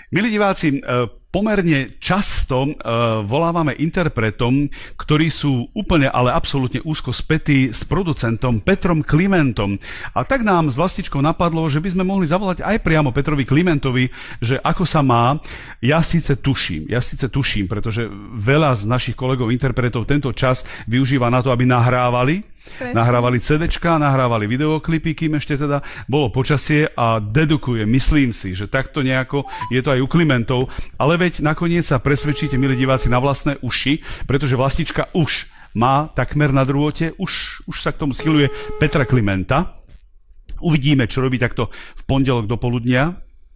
Milí diváci, pomerne často volávame interpretom, ktorí sú úplne, ale absolútne úzko spätí s producentom Petrom Klimentom. A tak nám s Vlastičkou napadlo, že by sme mohli zavolať aj priamo Petrovi Klimentovi, že ako sa má. Ja síce tuším, pretože veľa z našich kolegov interpretov tento čas využíva na to, aby nahrávali. Presne. Nahrávali CDčka, nahrávali videoklipy, kým ešte teda bolo počasie a dedukuje, myslím si, že takto nejako je to aj u Klimentov, ale veď nakoniec sa presvedčíte, milí diváci, na vlastné uši, pretože Vlastička už má takmer na drôte, už sa k tomu schyluje Petra Klimenta. Uvidíme, čo robí takto v pondelok do poludnia.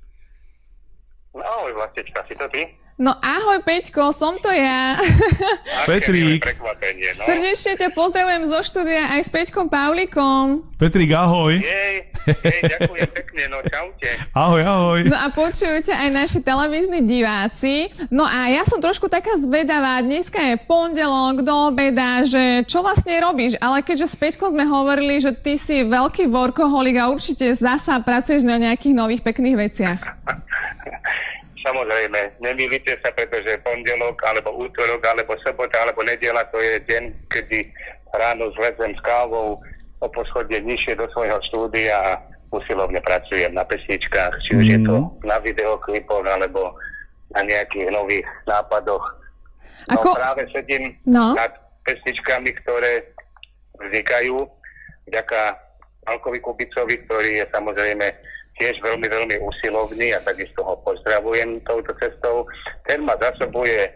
No ahoj Vlastička, si to ty? No ahoj Peťko, som to ja. Petrík. No. Srdečne ťa pozdravujem zo štúdia aj s Peťkom Pavlíkom. Petrík, ahoj. Jej, ďakujem pekne, no čaute. Ahoj, ahoj. No a počujú ťa aj naši televízni diváci. No a ja som trošku taká zvedavá, dneska je pondelok do obeda, že čo vlastne robíš, ale keďže s Peťkom sme hovorili, že ty si veľký workoholik a určite zasa pracuješ na nejakých nových pekných veciach. Samozrejme, nemýlite sa, pretože pondelok, alebo útorok, alebo sobota, alebo nedeľa, to je deň, kedy ráno zlezem s kávou o poschodie nižšie do svojho štúdia a usilovne pracujem na pesničkách, či už je to na videoklipoch, alebo na nejakých nových nápadoch. No práve sedím nad pesničkami, ktoré vznikajú vďaka Malkovi Kubicovi, ktorý je samozrejme tiež veľmi, veľmi usilovný a takisto ho pozdravujem touto cestou. Ten ma zasobuje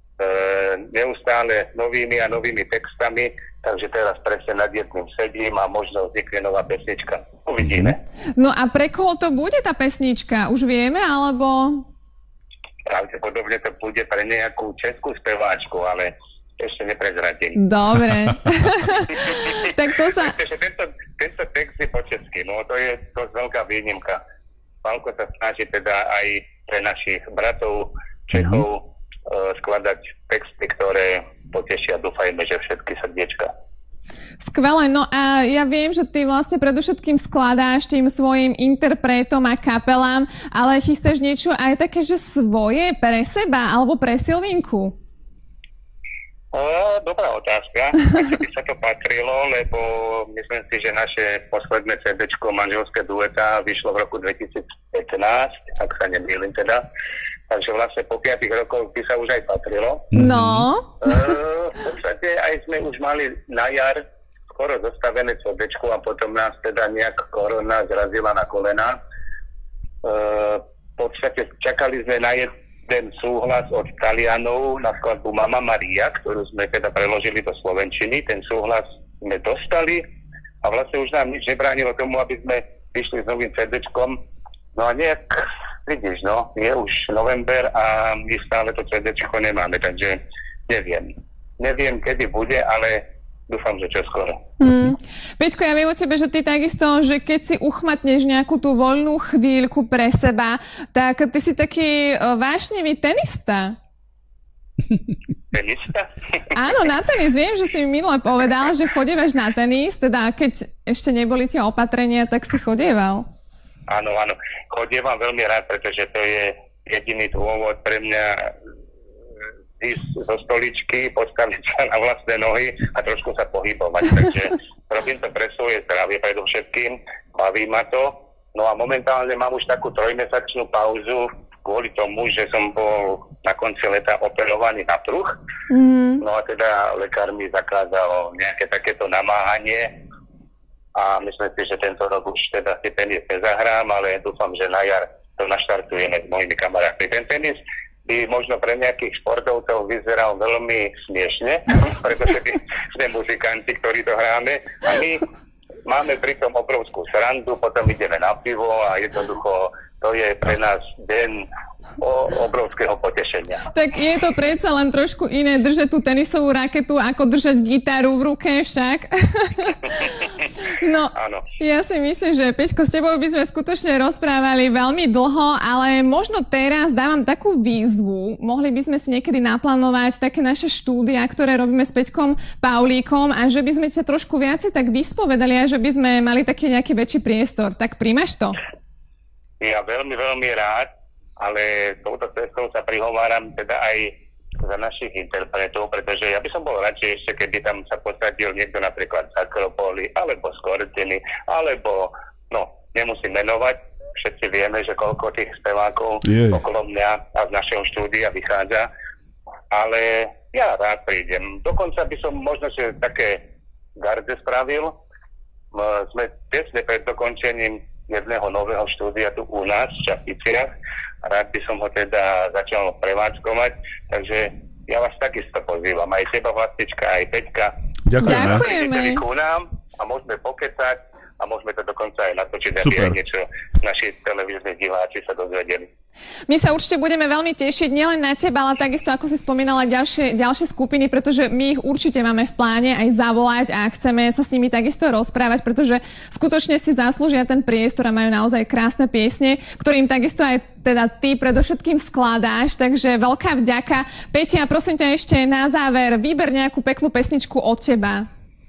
neustále novými a novými textami, takže teraz presne nad jedným sedím a možno vznikne nová pesnička. Uvidíme. No a pre koho to bude tá pesnička? Už vieme, alebo? Pravdepodobne to bude pre nejakú českú speváčku, ale ešte neprezradím. Dobre. Tak to sa... Tento text je po česky, no to je dosť veľká výnimka. Pálko sa snaží teda aj pre našich bratov Čechov skladať texty, ktoré potešia, dúfajme, že všetky srdiečka. Skvelé, no a ja viem, že ty vlastne predovšetkým skladáš tým svojim interpretom a kapelám, ale chystáš niečo aj také, že svoje pre seba alebo pre Silvinku? Dobrá otázka, čo by sa to patrilo, lebo myslím si, že naše posledné CD-čko Manželské dueta vyšlo v roku 2015, ak sa nemýlim teda. Takže vlastne po 5 rokoch by sa už aj patrilo. No. V podstate aj sme už mali na jar skoro zostavené CD-čko a potom nás teda nejak korona zrazila na kolena. V podstate čakali sme na ten súhlas od Talianov na skladbu Mama Maria, ktorú sme teda preložili do slovenčiny. Ten súhlas sme dostali a vlastne už nám nič nebránilo tomu, aby sme vyšli s novým CD-čkom. No a nejak, vidíš, no, je už november a my stále to CD-čko nemáme, takže neviem. Neviem, kedy bude, ale dúfam, že čoskoro. Peťko, ja viem o tebe, že ty takisto, že keď si uchmatneš nejakú tú voľnú chvíľku pre seba, tak ty si taký vášnivý tenista. Tenista? Áno, na tenis. Viem, že si mi minule povedal, že chodievaš na tenis, teda keď ešte neboli tie opatrenia, tak si chodieval. Áno, chodievam veľmi rád, pretože to je jediný dôvod pre mňa ísť zo stoličky, postaviť sa na vlastné nohy a trošku sa pohybovať. Takže robím to pre svoje zdravie predovšetkým, baví ma to. No a momentálne mám už takú 3-mesačnú pauzu kvôli tomu, že som bol na konci leta operovaný na pruh. No a teda lekár mi zakázal nejaké takéto namáhanie a myslím si, že tento rok už teda si tenis nezahrám, ale dúfam, že na jar to naštartujeme s mojimi kamarátmi. Ten tenis by možno pre nejakých športovcov vyzeral veľmi smiešne, pretože sme muzikanti, ktorí to hráme a my máme pri tom obrovskú srandu, potom ideme na pivo a jednoducho to je pre nás deň obrovského potešenia. Tak je to predsa len trošku iné držať tú tenisovú raketu, ako držať gitaru v ruke však. No, áno. Ja si myslím, že Peťko, s tebou by sme skutočne rozprávali veľmi dlho, ale možno teraz dávam takú výzvu. Mohli by sme si niekedy naplánovať také naše štúdia, ktoré robíme s Peťkom Pavlíkom a že by sme ťa trošku viacej tak vyspovedali a že by sme mali taký nejaký väčší priestor. Tak príjmaš to? Ja veľmi, veľmi rád. ale touto cestou sa prihováram teda aj za našich interpretov, pretože ja by som bol radšej ešte, keby tam sa posadil niekto napríklad z Akropoli, alebo z Cortiny, alebo, nemusím menovať, všetci vieme, že koľko tých spevákov okolo mňa a z našeho štúdia vychádza, ale ja rád prídem. Dokonca by som možno že také garde spravil. Sme tesne pred dokončením jedného nového štúdia tu u nás v Čapiciach. Rád by som ho teda začal prevádzkovať, takže ja vás takisto pozývam. Aj teba, Vlastička, aj Peťka. Ďakujeme. Ku nám a môžeme pokecať a môžeme to dokonca aj natočiť, aby aj niečo naši televízni diváci sa dozvedeli. My sa určite budeme veľmi tešiť nielen na teba, ale takisto, ako si spomínala, ďalšie skupiny, pretože my ich určite máme v pláne aj zavolať a chceme sa s nimi takisto rozprávať, pretože skutočne si zaslúžia ten priestor a majú naozaj krásne piesne, ktorým takisto aj teda ty predovšetkým skladáš, takže veľká vďaka. Peťa, prosím ťa ešte na záver, vyber nejakú peknú pesničku od teba.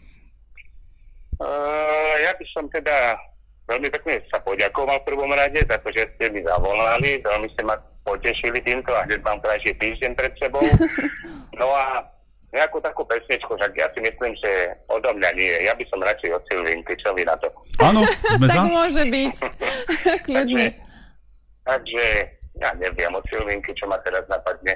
Ja by som teda veľmi pekne sa poďakoval v prvom rade za to, že ste mi zavolali. Veľmi ste ma potešili týmto a hneď mám krajší týždeň pred sebou. No a nejakú takú pesničku, však ja si myslím, že odo mňa nie. Ja by som radšej od Silvinky. Čo vy na to? Áno, sme za. Tak môže byť. Kľudne. Takže ja neviem od Silvinky, čo ma teraz napadne.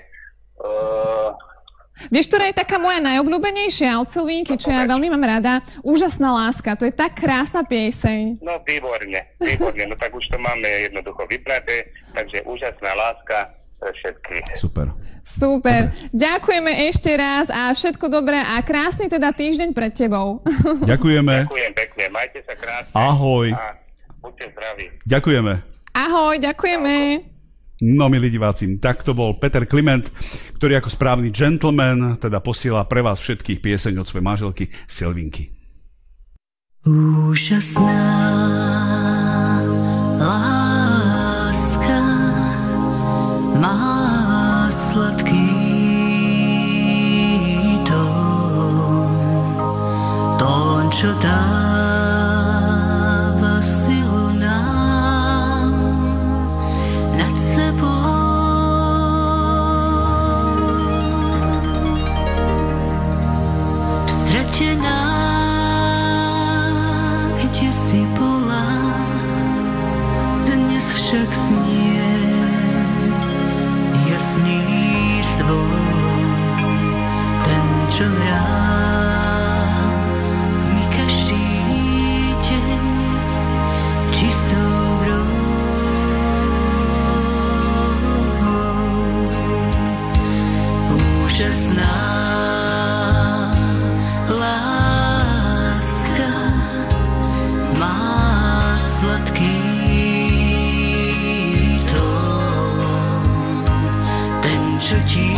Vieš, ktorá je taká moja najobľúbenejšia od Silvinky, čo ja veľmi mám rada? Úžasná láska. To je tak krásna pieseň. No, výborne. No tak už to máme jednoducho vypraté. Takže úžasná láska pre všetkých. Super. Ďakujeme ešte raz a všetko dobré a krásny teda týždeň pred tebou. Ďakujeme. Ďakujem pekne. Majte sa krásne. Ahoj. A buďte zdraví. Ďakujeme. Ahoj, ďakujeme. No, milí diváci, tak to bol Peter Kliment, ktorý ako správny gentleman teda posiela pre vás všetkých pieseň od svojej manželky Silvinky. Úžasná láska má sladký tón, čo dáva silu nám nad sebou. Stratená, kde si bola, dnes však znie jasný zvon, ten, čo hrá mi každý deň čistou hrou. Úžasná láska má sladký tón, ten, čo ti